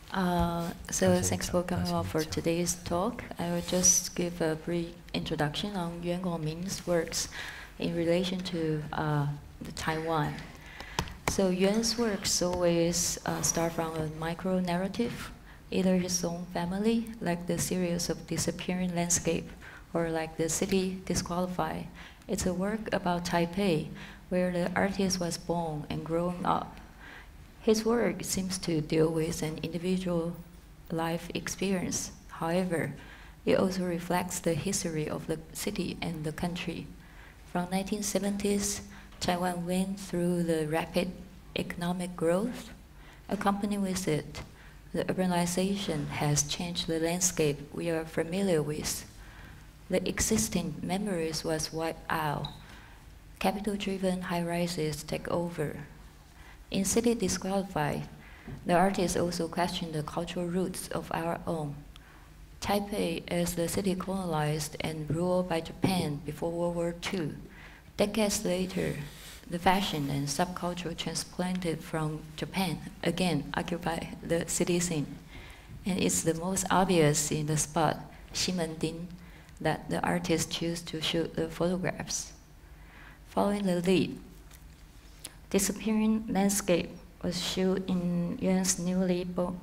Thanks for coming out for today's talk. I will just give a brief introduction on Yuan Goang-Ming's works in relation to Taiwan. So Yuan's works always start from a micro-narrative, either his own family, like the series of disappearing landscape, or like the city disqualified. It's a work about Taipei, where the artist was born and growing up. His work seems to deal with an individual life experience. However, it also reflects the history of the city and the country. From 1970s, Taiwan went through the rapid economic growth. Accompanied with it, the urbanization has changed the landscape we are familiar with. The existing memories was wiped out. Capital-driven high-rises take over. In City Disqualified, the artist also questioned the cultural roots of our own. Taipei as the city colonized and ruled by Japan before World War II. Decades later, the fashion and subculture transplanted from Japan again occupy the city scene. And it's the most obvious in the spot, Ximending, that the artist chose to shoot the photographs. Following the lead, Disappearing Landscape was shot in Yuan's newly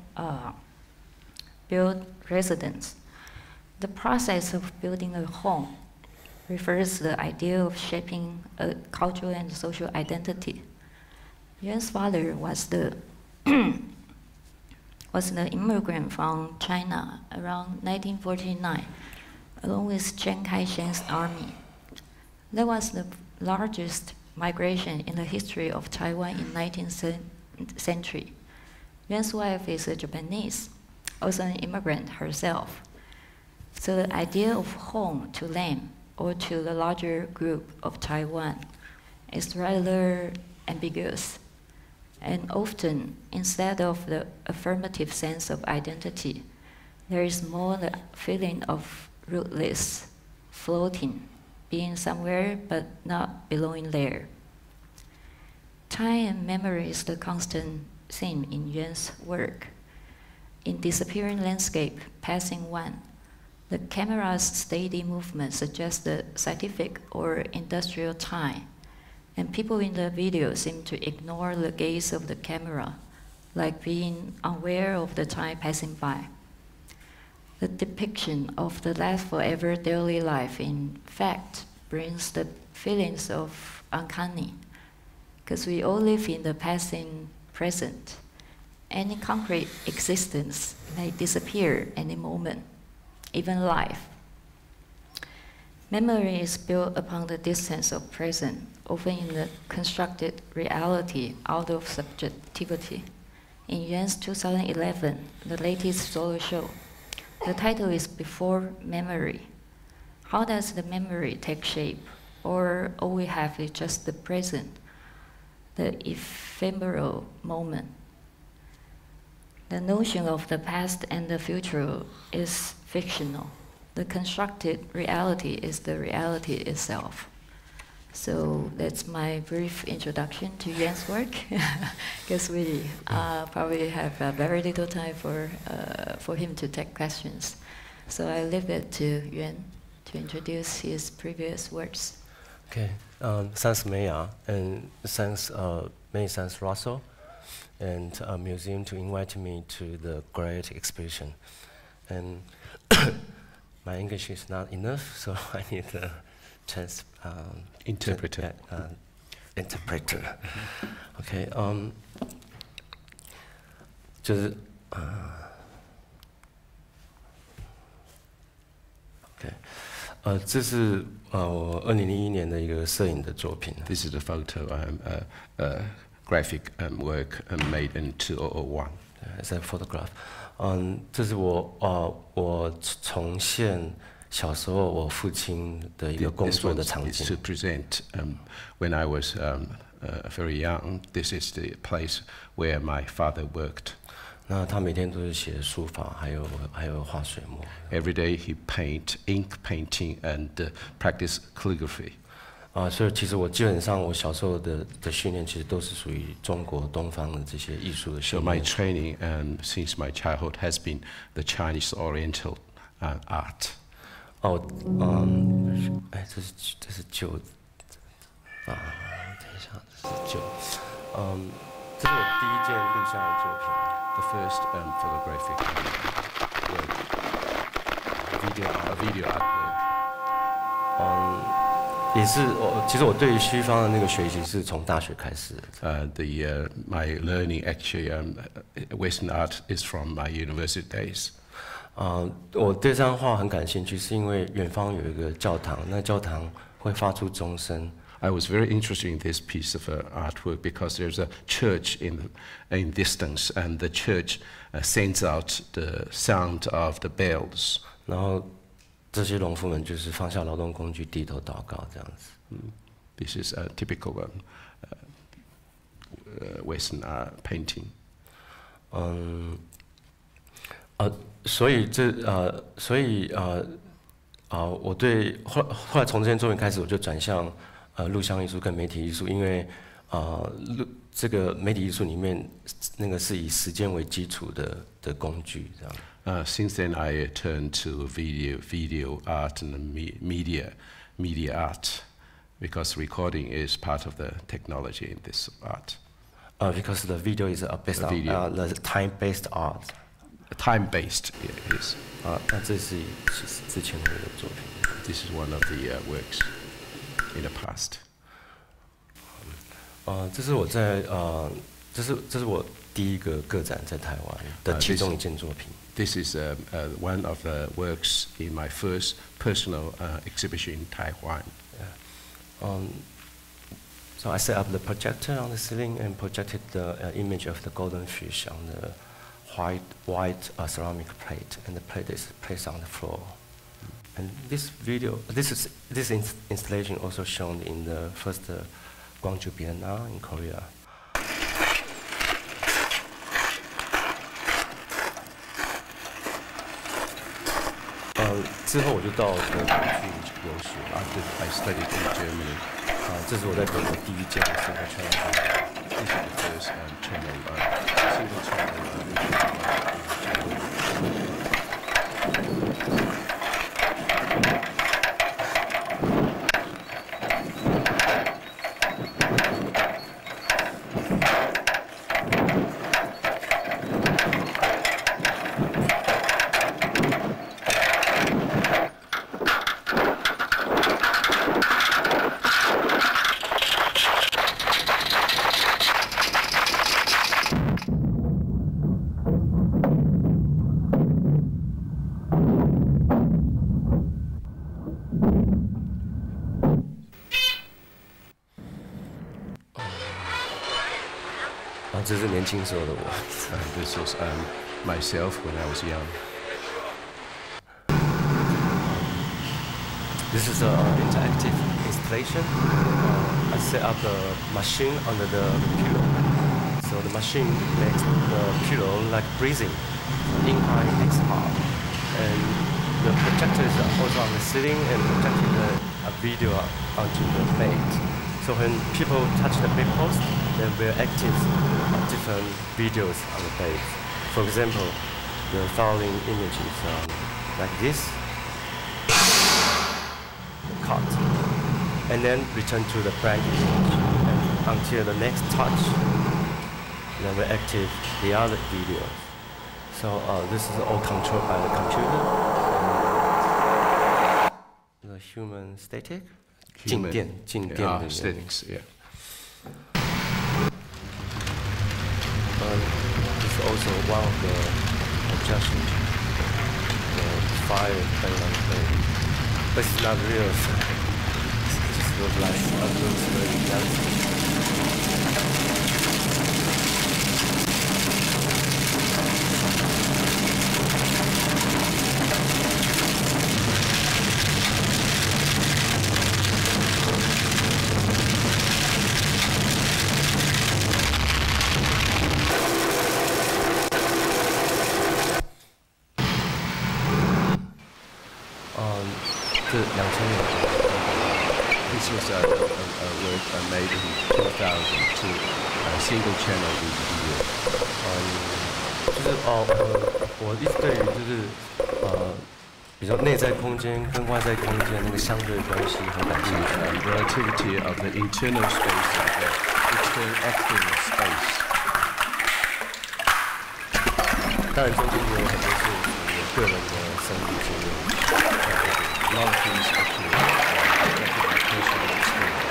built residence. The process of building a home refers to the idea of shaping a cultural and social identity. Yuan's father was the immigrant from China around 1949, along with Chiang Kai-shek's army. That was the largest migration in the history of Taiwan in 19th century. Yuan's wife is a Japanese, also an immigrant herself. So the idea of home to them or to the larger group of Taiwan is rather ambiguous. And often, instead of the affirmative sense of identity, there is more the feeling of rootless, floating, being somewhere but not belonging there. Time and memory is the constant theme in Yuan's work. In Disappearing Landscape, Passing One, the camera's steady movement suggests the scientific or industrial time, and people in the video seem to ignore the gaze of the camera, like being unaware of the time passing by. The depiction of the last forever daily life, in fact, brings the feelings of uncanny, because we all live in the passing present. Any concrete existence may disappear any moment, even life. Memory is built upon the distance of present, often in the constructed reality out of subjectivity. In Yuan's 2011, the latest solo show, the title is Before Memory. How does the memory take shape? Or all we have is just the present, the ephemeral moment. The notion of the past and the future is fictional. The constructed reality is the reality itself. So that's my brief introduction to Yuan's work, because we probably have very little time for him to take questions. So I leave it to Yuan to introduce his previous works. Okay, thanks Maya, and thanks many thanks Russell, and museum to invite me to the great exhibition. And my English is not enough, so I need a interpreter. Interpreter. Okay, 就是，OK，这是我2001年的一个摄影的作品。 This is a photo, graphic work made in 2001. It's a photograph. 这是我重现小时候我父亲的一个工作的场景。 To present when I was very young. This is the place where my father worked. 那他每天都是写书法，还有画水墨。 Every day he paint, ink painting, and practice calligraphy. 所以其实我基本上我小时候的训练其实都是属于中国东方的这些艺术的 So 训 my 练。 training since my childhood has been the Chinese Oriental art. 这是旧的等一下，这是旧，这是我第一件录像的作品。 The first photographic video artwork. 也是其实我对于西方的那个学习是从大学开始的。 My learning actually Western art is from my university days. 我对这张画很感興趣，是因為遠方有一個教堂，那教堂會發出鐘聲。 I was very interested in this piece of artwork because there's a church in distance, and the church sends out the sound of the bells. 然後這些農夫們就是放下勞動工具，低頭禱告這樣子。 This is a typical Western painting. 我对后来从这件作品开始，我就转向录像艺术跟媒体艺术，因为这个媒体艺术里面那个是以时间为基础的工具，这样。 Since then, I turned to video art and media art, because recording is part of the technology in this art. Because the video is based on the time-based art. Time-based, it is. 那这是之前的一个作品。 This is one of the works in the past. 这是我在这是我第一个个展在台湾的其中一件作品。 This is one of the works in my first personal exhibition in Taiwan. So I set up the projector on the ceiling and projected the image of the golden fish on the white ceramic plate, and the plate is placed on the floor. And this installation also shown in the first Gwangju Biennale in Korea. 之后我就到德国去留学。 I studied in Germany. 这是我在德国第一件single channel. This is the first single channel. 这是年轻时候的我。 This was myself when I was young. This is an interactive installation. I set up the machine under the pillow. So the machine makes the pillow like breathing, inhale, exhale. And the projector is also on the ceiling and projecting a video onto the plate. So when people touch the plate post, then we're active different videos on the plate. For example, the following image is like this. Cut, and then return to the blank image until the next touch. Then we active the other video. So this is all controlled by the computer. The human static. 静电的 statics, yeah. This is also one of the adjustments. The fire playing on the plate. But it's not real. It just looks like a loose dancing. was a work made in 2002, single channel video. 我一直对于比较内在空间跟外在空间那个相对关系很感兴趣。 Relativity of the internal space and the external space. 当然中间也有很多是我个人的生理经验。 A lot of things actually reflect my personal experience.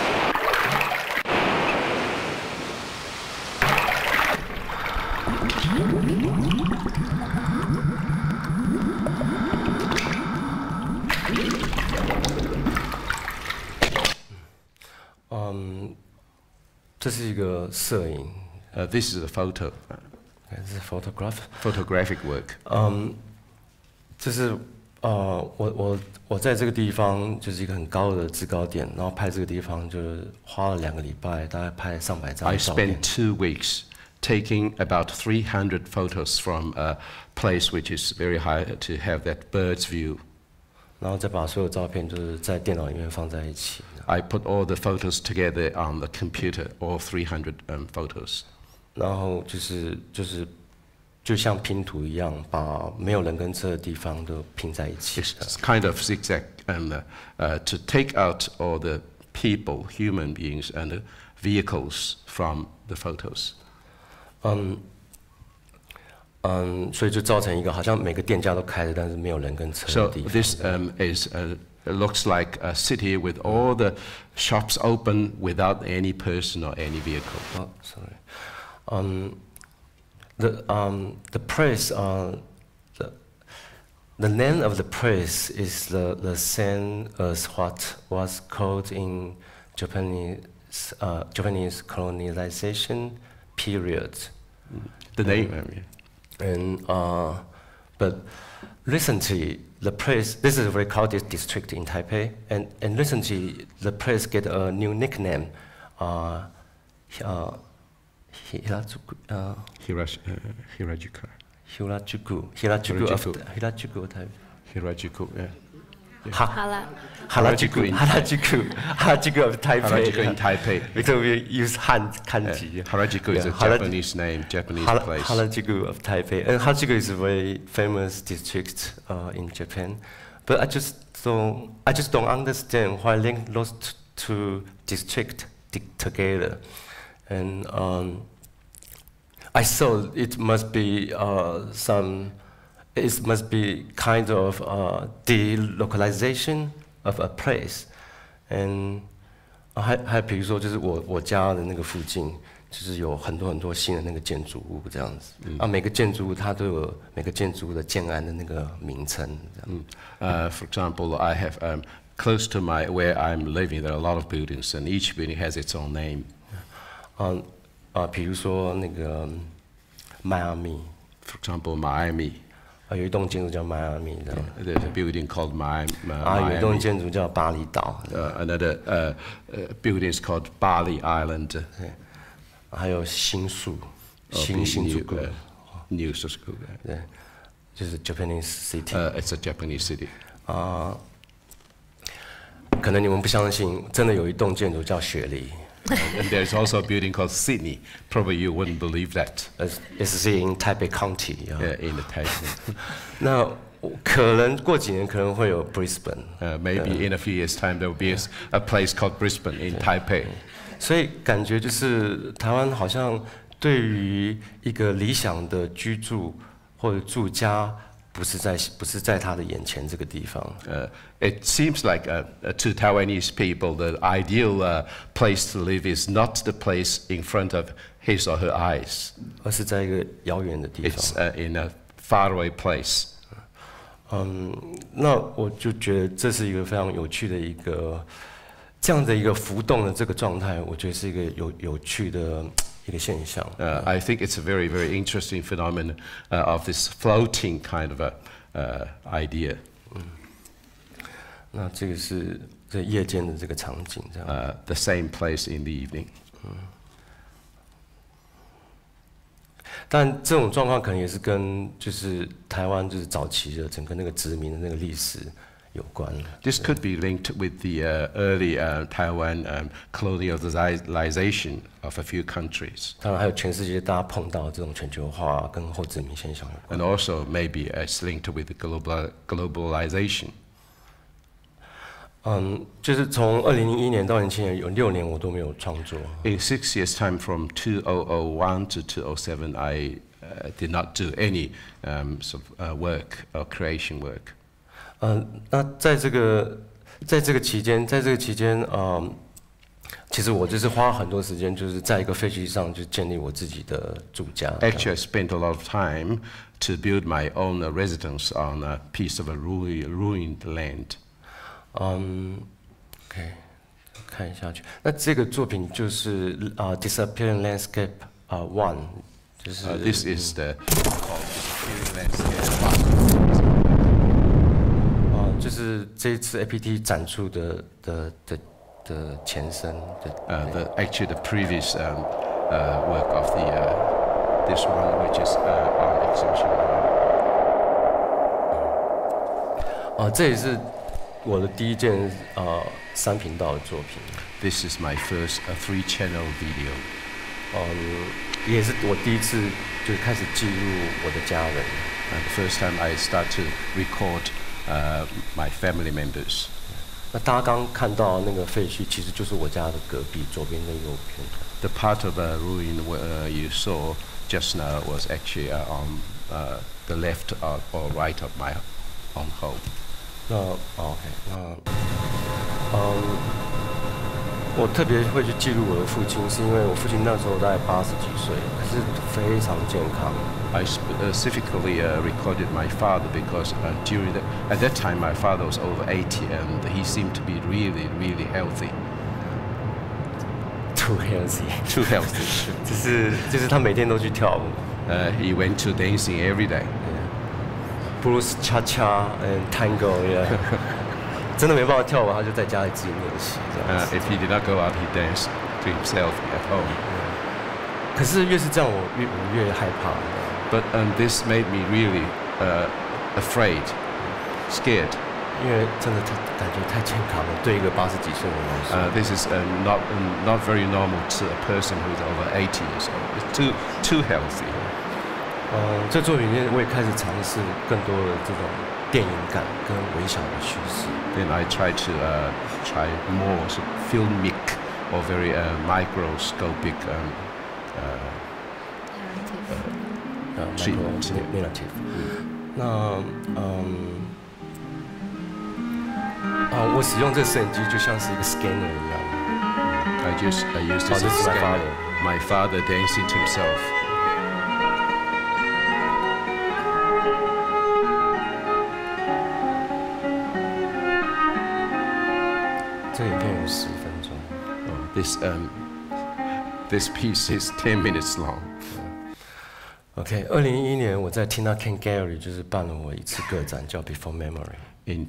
This is a 摄影。 This is a photo. This is photograph. Photographic work. 这是我在这个地方就是一个很高的制高点，然后拍这个地方就是花了2个礼拜，大概拍上百张 I 照片。 spent 2 weeks taking about 300 photos from a place which is very high to have that bird's view. 然后再把所有照片就是在电脑里面放在一起。 I put all the photos together on the computer, all 300 photos. 然后就像拼图一样，把没有人跟车的地方都拼在一起。 It's kind of zigzag and to take out all the people, human beings, and the vehicles from the photos. 所以就造成一个好像每个店家都开着，但是没有人跟车的 So 地方。 this looks like a city with all the shops open without any person or any vehicle. Oh, sorry. The place, the name of the place is the same as what was called in Japanese colonization period. The name, And but recently the place, this is a very crowded district in Taipei, and recently the place get a new nickname, Hirajuku Hirajuku, yeah. Harajuku of Taipei. Harajuku in Taipei. Because we use kanji. Harajuku is a Japanese name, Japanese place. Harajuku of Taipei. And Harajuku is a very famous district in Japan. But I just don't understand why link those two districts together. And I thought it must be it must be kind of delocalization of a place. And 还比如说就是我家的那个附近，就是有很多新的那个建筑物这样子。每个建筑物它都有每个建筑物的建安的那个名称。 For example, I have close to where I'm living, there are a lot of buildings, and each building has its own name. 比如说那个迈阿密。 For example, Miami. 有一栋建筑叫迈阿密，这样。 There's a building called Miami. 有一栋建筑叫巴厘岛。 Another building is called Bali Island. 还有新宿，新竹谷。 New Susku. 对，就是 Japanese city. It's a Japanese city. 可能你们不相信，真的有一栋建筑叫雪梨。 And there's also a building called Sydney. Probably you wouldn't believe that. It's in Taipei County. Yeah, in the Taipei. 那可能过几年可能会有 Brisbane. Maybe in a few years' time there will be a place called Brisbane in Taipei. 所以感觉就是台湾好像对于一个理想的居住或者住家，不是在他的眼前这个地方。 It seems like to Taiwanese people, the ideal place to live is not the place in front of his or her eyes. 而是在一个遥远的地方。 It's in a faraway place. 那我就觉得这是一个非常有趣的这样的一个浮动的这个状态，我觉得是一个有趣的一个现象。 I think it's a very, very interesting phenomenon of this floating kind of idea. 那这个是在夜间的这个场景，这样。 The same place in the evening. 但这种状况可能也是跟就是台湾就是早期的整个那个殖民的那个历史有关。 This could be linked with the early Taiwan colonialization of a few countries. 当然还有全世界大家碰到这种全球化跟后殖民现象有关。 And also maybe it's linked with the globalization. 就是从2001年到2007年有6年我都没有创作。 In 6 years' time, from 2001 to 2007, I did not do any work or creation work. 那在这个期间，其实我就是花很多时间，就是在一个废墟上就建立我自己的住家。 Actually, I spent a lot of time to build my own residence on a piece of a ruined land. OK， 看下去。那这个作品就是Disappearing Landscape One， 就是。 This is the Disappearing Landscape One. 就是这一次 APT 展出的前身。 Actually, the previous work of this one, which is on exhibition. 这也是我的第一件3频道的作品。 This is my first 3-channel video. 也是我第一次就开始记录我的家人。 The first time I start to record my family members. 那大家刚看到那个废墟，其实就是我家的隔壁，左边跟右边。 The part of the ruin you saw just now was actually on the left or right of my own home. 那 OK， 那我特别会去记录我的父亲，是因为我父亲那时候大概80几岁，可是非常健康。 I specifically recorded my father because at that time my father was over 80 and he seemed to be really, really healthy. Too healthy. Too healthy. 就是他每天都去跳舞。 He went to dancing every day. Blues, cha-cha, and tango. Yeah. 真的没办法跳舞，他就在家里自己练习。 If he did not go out, he danced to himself at home. 可是越是这样，我越害怕。 But this made me really afraid, scared. 因为真的感觉太健康了，对一个80几岁的人来说。 This is not very normal to a person who's over 80 years old. It's too healthy. 这作品里面我也开始尝试更多的这种电影感跟微小的叙事。 Then I try to try more filmic or very microscopic narrative. 那我使用这个摄影机就像是一个 scanner 一样。 I used to scan my father dancing to himself. 这影片有10分钟。 This piece is 10 minutes long. OK， 2011年我在 Tina Ken Gallery 就是办了我一次个展，叫 Before Memory。 In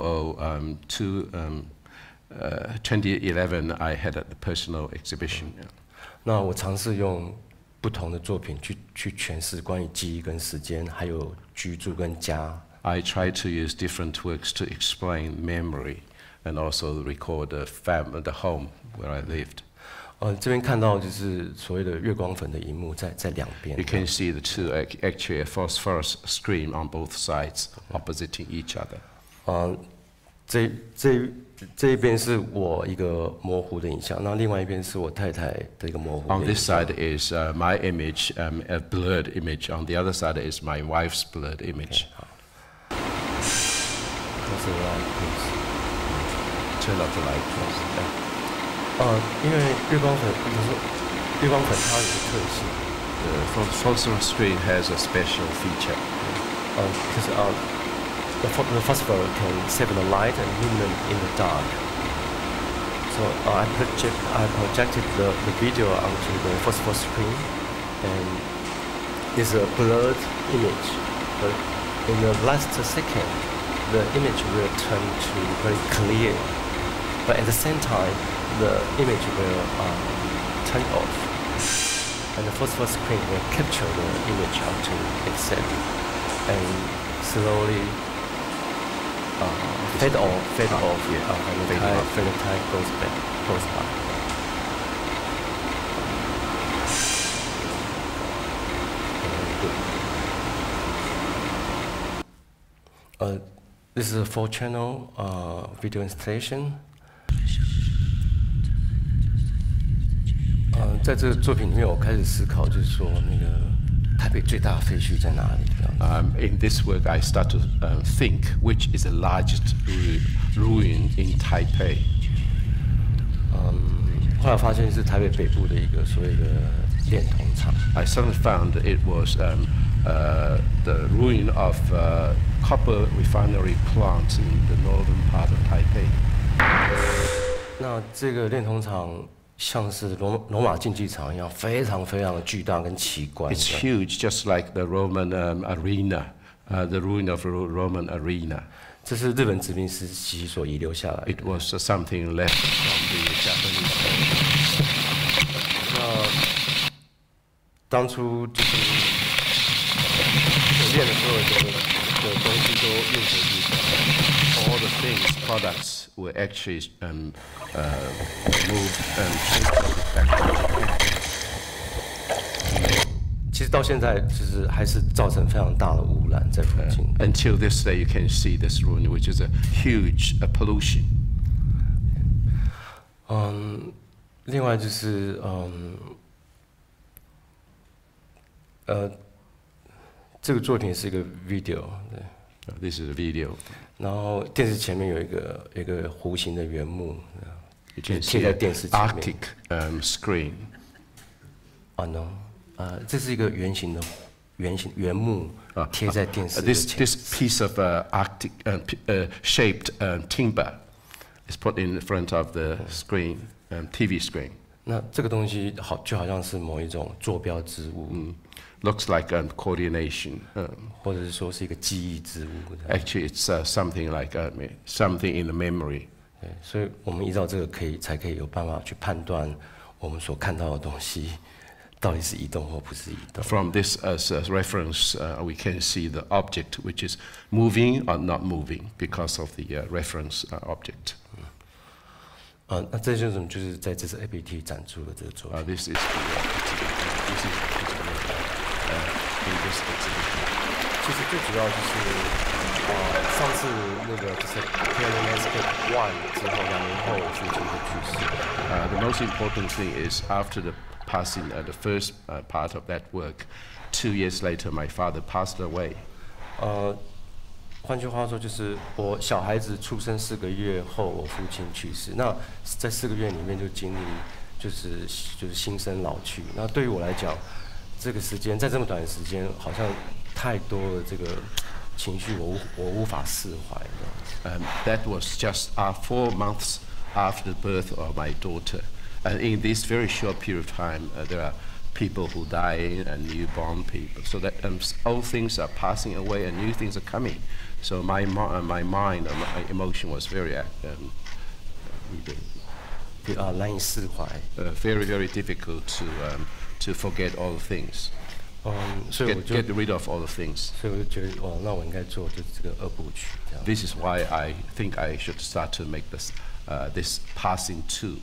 2011, I had a personal exhibition. 那我尝试用不同的作品去诠释关于记忆跟时间，还有居住跟家。 I tried to use different works to explain memory and also record the home where I lived. 这边看到就是所谓的月光粉的荧幕在两边。 You can see the two actually a phosphorus screen on both sides, oppositing each other. 这一边是我一个模糊的影像，那另外一边是我太太的一个模糊的影像。 On this side is my image, a blurred image. On the other side is my wife's blurred image. Turn off the light, please. 因为月光粉它有个特性。 The phosphorus screen has a special feature. Because the phosphor can save the light and illuminate in the dark. So I projected the video onto the phosphor screen, and it's a blurred image. But in the last second, the image will turn to very clear. But at the same time, the image will turn off, and the phosphor screen will capture the image onto itself, and slowly fade off, yeah, when the tide goes by. This is a 4-channel video installation. 在这个作品里面，我开始思考，就是说那个台北最大的废墟在哪里 ？In this work, I start to think which is the largest ruin in Taipei. 后来发现是台北北部的一个所谓的炼铜厂。 I suddenly found it was the ruin of copper refinery plant in the northern part of Taipei. 那这个炼铜厂像是罗马竞技场一样，非常非常的巨大跟奇怪。 It's huge, just like the Roman arena, the ruin of Roman arena. 这是日本殖民时期所遗留下来的。 It was something left from the Japanese. 那当初就是我练的所有的东西都运回日本。 All the things, products were actually moved and shipped back to Japan. 其实到现在就是还是造成非常大的污染在附近。 Until this day, you can see this ruin, which is a huge pollution. 另外就是这个作品是一个 video， 对。 This is a video. 然后电视前面有一个弧形的原木， 贴在电视前面。Arctic screen. no， 这是一个圆形的原木贴在电视。 This piece of Arctic shaped timber is put in front of the screen, TV screen. 那这个东西就好像是某一种坐标之物。 Looks like coordination. 或者是说是一个记忆之物。 Actually, it's something like something in the memory. 对，所以我们依照这个才可以有办法去判断我们所看到的东西到底是移动或不是移动。 From this as a reference, we can see the object which is moving or not moving because of the reference object. 那这就是在这次 APT 展出的这个作品。 This is in this exhibition. 其实最主要就是上次那个就是 Landscape 1之后，2年后我父亲就去世了。 The most important thing is after the passing the first part of that work, 2 years later, my father passed away. 换句话说，就是我小孩子出生4个月后，我父亲去世。那在4个月里面就经历就是新生老去。那对于我来讲，这个时间在这么短的时间，好像太多的这个情绪我无法释怀。 That was just 4 months after the birth of my daughter, and in this very short period of time, there are people who die and newborn people. So that old things are passing away and new things are coming. So my mind and my emotion was very 难以释怀。 Very very difficult to forget all the things. 所以我就 get rid of all the things. 所以我就觉得那我应该做就是这个2部曲这样。 This is why I think I should start to make this passing too.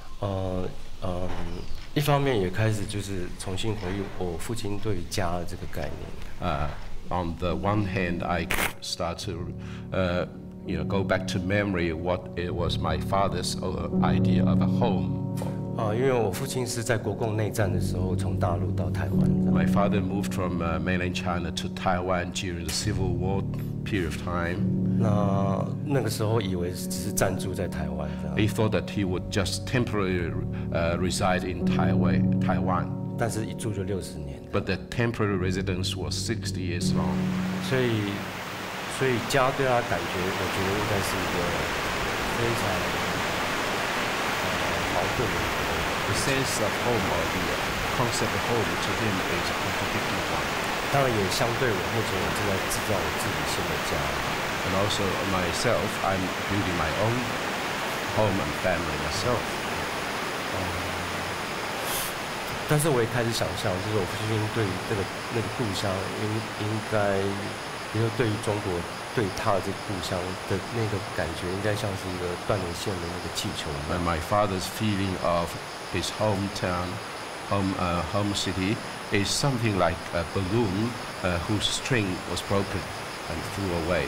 一方面也开始就是重新回忆我父亲对于家的这个概念。 On the one hand, I start to go back to memory what it was my father's idea of a home. 因为我父亲是在国共内战的时候从大陆到台湾。 My father moved from mainland China to Taiwan during the Civil War period of time. 那个时候以为只是暂住在台湾。 He thought that he would just temporarily reside in Taiwan. 但是一住就60年。 But the temporary residence was 60 years long. 所以家对他感觉，我觉得应该是一个非常矛盾的。 The sense of home or the concept of home to him is a contradicting one. 当然也相对我目前我正在制造我自己新的家。 And also myself, I'm building my own home and family myself. 但是我也开始想象，就是我父亲对于那个故乡应该，比如说对于中国，对对踏这个故乡的那个感觉，应该像是一个断了线的那个气球。 And my father's feeling of his hometown, home city, is something like a balloon whose string was broken and flew away.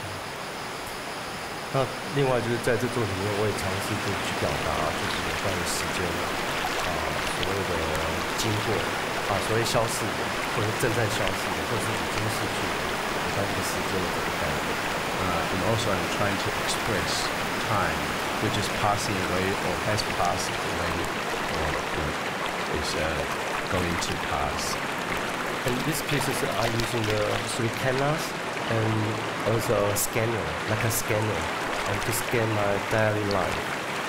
那另外就是在这作品里面，我也尝试去表达，就是有关于时间所谓的经过所谓消逝的，或者正在消逝的，或者是已经逝去的，有关于时间的这个概念。 And also I'm trying to express time, which is passing away or has passed away or is going to pass. And these pieces are using the 3 cameras and also a scanner, like a scanner, and to scan my daily life.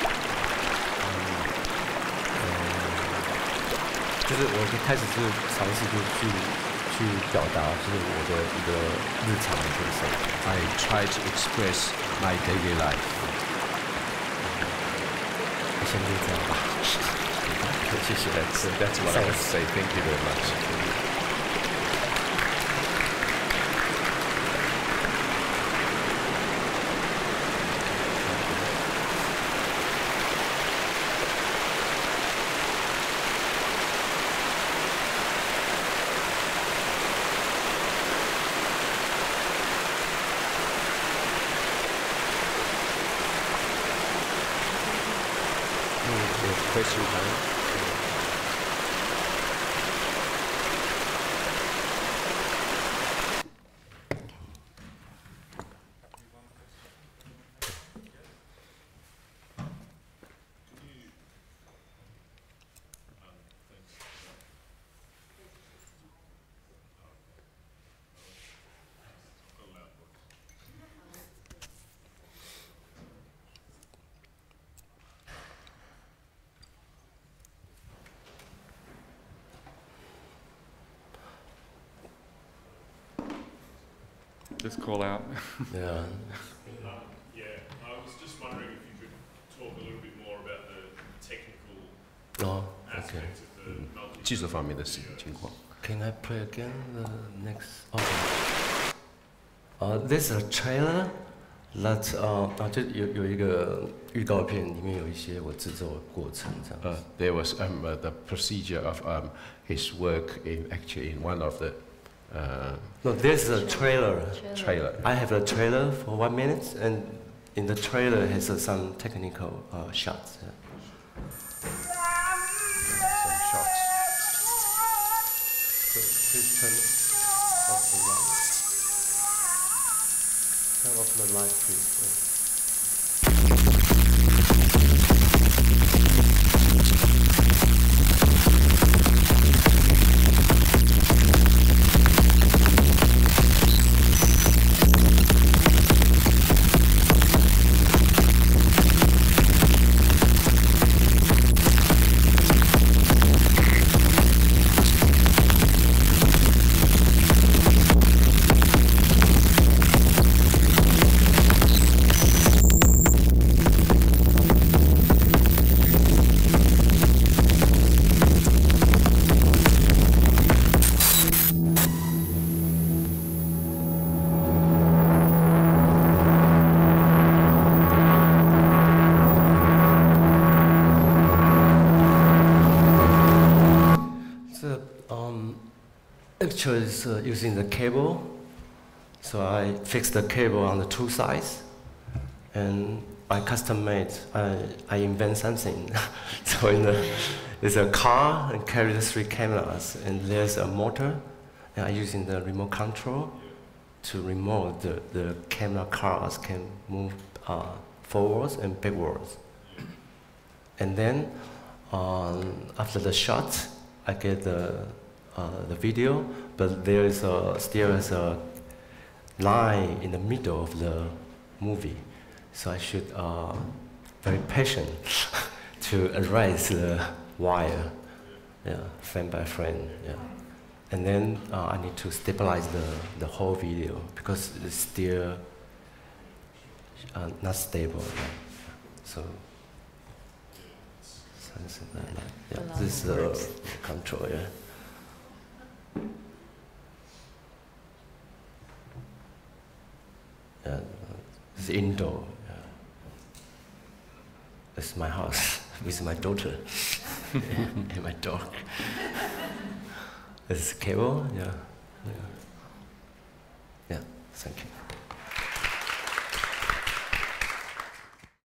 就是我开始是尝试去表达，就是我的一个日常的生活。 I try to express my daily life. 先就这样吧。谢谢。 That's what I have to say. Thank you very much. Question time. Just call out. Yeah. I was just wondering if you could talk a little bit more about the technical aspects of the multi. 技术方面的情况。 Can I play again the next? This is a trailer that 就有一个预告片，里面有一些我制作的过程这样。 There was the procedure of his work actually in one of the. No, this is a trailer. Trailer. I have a trailer for 1 minute, and in the trailer has some technical shots. Some shots. So please turn off the light. Turn off the light, please. Actually, it's using the cable. So I fixed the cable on the 2 sides, and I custom made. I invent something. So there's a car and carries 3 cameras, and there's a motor, and I'm using the remote control to remote the camera cars can move forwards and backwards. And then after the shot, I get the video, but there is still is a line in the middle of the movie, so I should very patient to erase the wire, frame by frame, and then I need to stabilize the whole video because it's still not stable. So something like that. This is the control. It's indoor. Yeah. It's my house with my daughter and my dog. It's cable. Yeah. Yeah. Yeah. Thank you.